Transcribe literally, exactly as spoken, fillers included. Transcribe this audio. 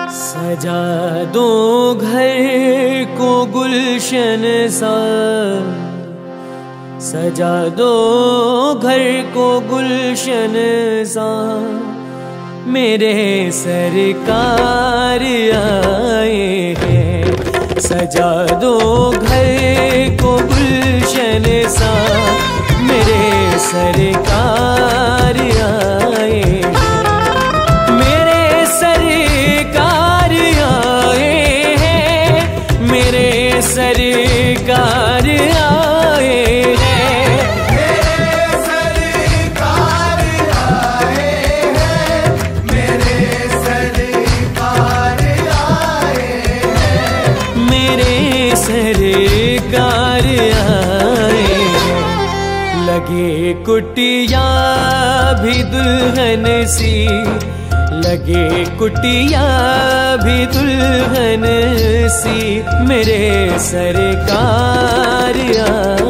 सजा दो घर को गुलशन सा, सजा दो घर को गुलशन सा, मेरे सरकार आए हैं। सजा दो घर को गुलशन सा, मेरे सरकार आए हैं। मेरे सरकार आए हैं, मेरे सरकार आए हैं। मेरे सरकार आए हैं, मेरे सरकार आए हैं। मेरे सरकार आए हैं। लगे कुटिया भी दुल्हन सी, लगे कुटिया भी दुल्हन सी, मेरे सरकार आए